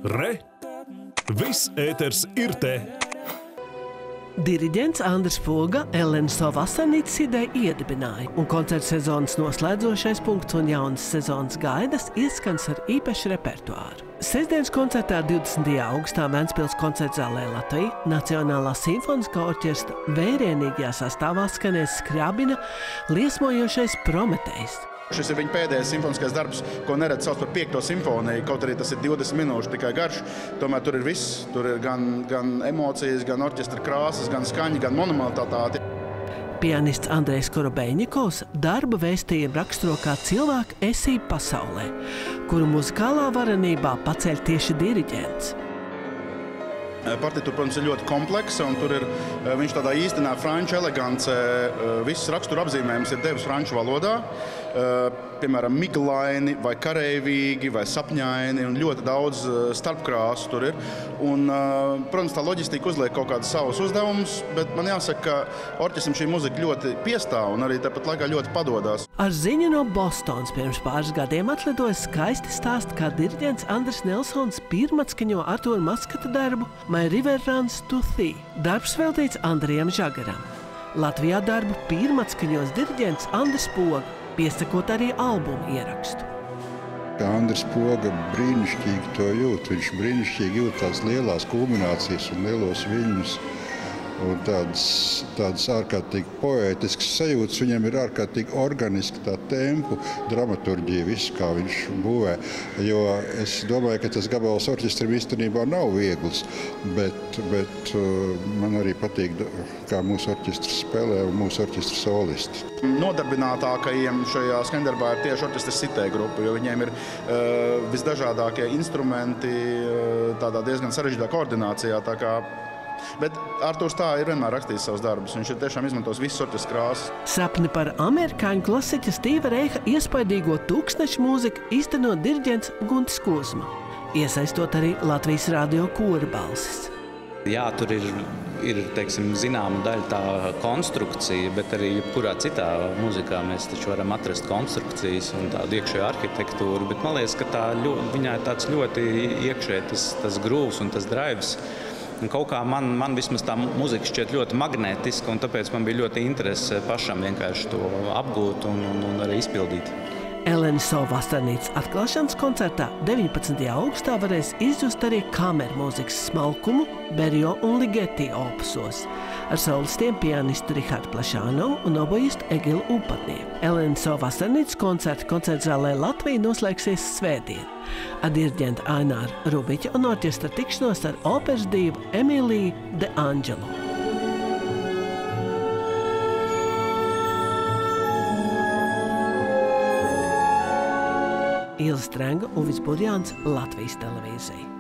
Re! Viss ēters ir te! Diriģents Andris Poga Elenas Vasanītes ideju iedibināja, un koncerta sezonas noslēdzošais punkts un jaunas sezonas gaidas ieskans ar īpašu repertuāru. Sestdienas koncertā 20. augustā Ventspils koncertzālē Latvija Nacionālā simfoniskā orķestra vērienīgajā sastāvā skanēs Skriabina liesmojošais Prometejs. Šis ir viņa pēdējais simfoniskais darbs, ko neredz sauc par 5. simfoniju, kaut arī tas ir 20 minūšu tikai garš. Tomēr tur ir viss. Tur ir gan emocijas, gan orķestra krāsas, gan skaņa, gan monumentalitāte. Pianists Andrejs Korobejņikovs darba vēstījumu raksturo kā cilvēka esību pasaulē, kuru muzikālā varenībā paceļ tieši diriģents. Partitūra, protams, ir ļoti kompleksa, un tur ir viņš tādā īstenā franču elegancē. Viss rakstura apzīmējums ir devis franču valodā. Piemēram, miglaini, vai kareivīgi, vai sapņaini, un ļoti daudz starpkrāsu tur ir. Un, protams, tā loģistika uzliek kaut kādus savus uzdevumus, bet man jāsaka, ka orķestram šī muzika ļoti piestāv un arī tāpat laikā ļoti padodas. Ar ziņu no Bostonas pirms pāris gadiem atlidoja skaisti stāst, kā diriģents Andris Nelsons pirmatskaņo Artūra Maskata darbu My River Runs to Thee. Darbs veltīts Andrijam Žagaram. Latvijā darbu pirmatskaņos diriģents Andris Poga, piesakot arī albumu ierakstu. Andris Poga brīnišķīgi to jūt. Viņš brīnišķīgi jūt tās lielās kulminācijas un lielos viļņus. Un tādas ārkārtīgi poētiskas sajūtas. Viņam ir ārkārtīgi organiski tā tempu, dramaturģija, viss, kā viņš būvē. Jo es domāju, ka tas gabals orķestram īstenībā nav viegls, bet man arī patīk, kā mūsu orķestrs spēlē un mūsu orķestra solisti. Nodarbinātākajiem šajā skaņdarbā ir tieši orķestra sitēja grupa, jo viņiem ir visdažādākie instrumenti tādā diezgan sarežģītā koordinācijā. Bet Artūrs tā ir vienmēr rakstījis savus darbus. Viņš ir tiešām izmantos visas orķestra krāsas. Sapni par amerikāņu klasiķa Stīva Reiha iespaidīgo tūkstnešu mūziku īsteno diriģents Guntis Kuzma, iesaistot arī Latvijas radio kora balsis. Jā, tur ir teiksim, zināma daļa tā konstrukcija, bet arī jebkurā citā mūzikā mēs taču varam atrast konstrukcijas un tādu iekšēju arhitektūru. Bet man liekas, ka viņā ir tāds ļoti iekšēji tas grūvs un tas drives. Un kaut kā man vismaz tā muzika šķiet ļoti magnētiska, un tāpēc man bija ļoti interese pašam vienkārši to apgūt un arī izpildīt. Elenas Vasanītes atklāšanas koncertā 19. augustā varēs izjust arī kameru mūzikas smalkumu Berio un Ligeti opusos ar solistiem pianistu Rihardu Plašānovu un obojistu Egilu Upatnieku. Elenas Vasanītes koncertzālē Latvija noslēgsies svētdien ar diriģentu Aināru Rubiķu un orķestra tikšanos ar operas divu Emīliju De Angelo. Ilze Strenga, Uvis Burjāns, Latvijas televīzija.